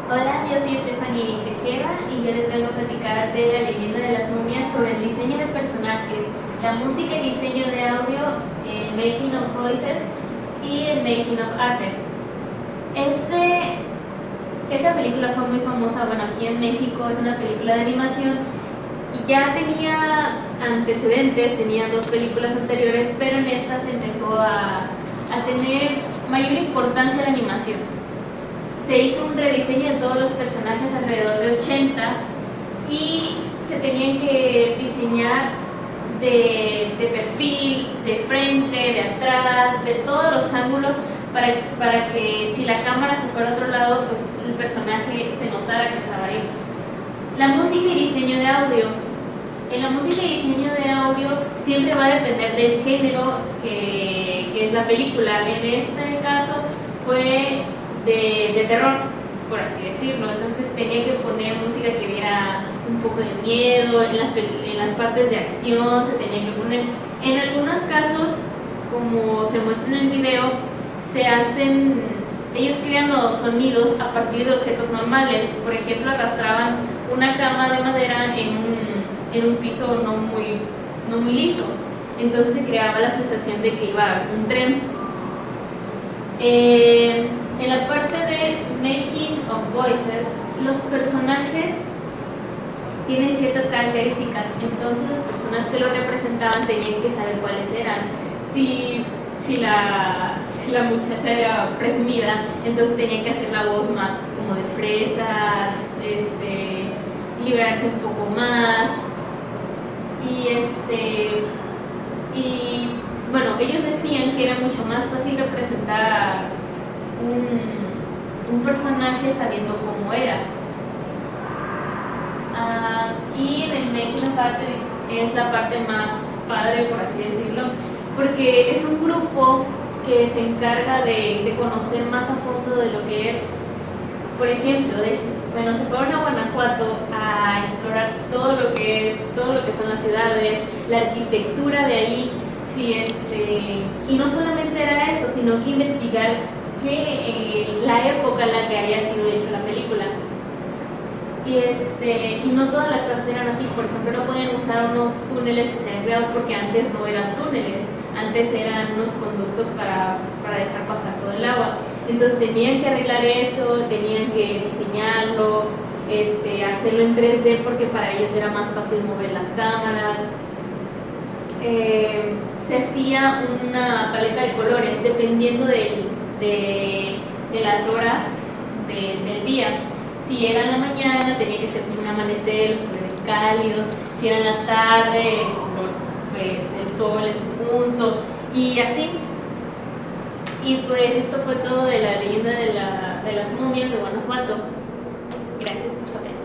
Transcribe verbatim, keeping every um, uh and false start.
Hola, yo soy Stephanie Tejeda y yo les vengo a platicar de la leyenda de las momias sobre el diseño de personajes, la música y diseño de audio, el Making of Voices y el Making of Arte. Este, esta película fue muy famosa, bueno, aquí en México es una película de animación y ya tenía antecedentes, tenía dos películas anteriores, pero en esta se empezó a, a tener mayor importancia la animación. Se hizo un rediseño de todos los personajes, alrededor de ochenta, y se tenían que diseñar de, de perfil, de frente, de atrás, de todos los ángulos para, para que si la cámara se fuera a otro lado, pues el personaje se notara que estaba ahí. La música y diseño de audio. En la música y diseño de audio siempre va a depender del género que, que es la película. En este caso fue De, de terror, por así decirlo. Entonces tenía que poner música que diera un poco de miedo. En las, en las partes de acción se tenía que poner. En algunos casos, como se muestra en el video, se hacen, ellos crean los sonidos a partir de objetos normales. Por ejemplo, arrastraban una cama de madera en un, en un piso no muy, no muy liso. Entonces se creaba la sensación de que iba un tren. Eh, En la parte de Making of Voices, los personajes tienen ciertas características, entonces las personas que lo representaban tenían que saber cuáles eran. Si, si, la, si la muchacha era presumida, entonces tenía que hacer la voz más como de fresa, este, liberarse un poco más. Y, este, y bueno, ellos decían que era mucho más fácil representar Un, un personaje sabiendo cómo era. Uh, y en el Making of Art es la parte más padre, por así decirlo, porque es un grupo que se encarga de, de conocer más a fondo de lo que es. Por ejemplo, de, bueno, se fueron a Guanajuato a explorar todo lo que es, todo lo que son las ciudades, la arquitectura de ahí, sí, este, y no solamente era eso, sino que investigar que eh, la época en la que había sido hecha la película. Y, este, y no todas las casas eran así. Por ejemplo, no podían usar unos túneles que se habían creado porque antes no eran túneles, antes eran unos conductos para, para dejar pasar todo el agua. Entonces tenían que arreglar eso, tenían que diseñarlo, este, hacerlo en tres D porque para ellos era más fácil mover las cámaras. Eh, se hacía una paleta de colores dependiendo del De, de las horas de, del día. Si era en la mañana tenía que ser un amanecer, los colores cálidos. Si era en la tarde, pues el sol en su punto, y así. Y pues esto fue todo de la leyenda de, la, de las momias de Guanajuato. Gracias por su atención.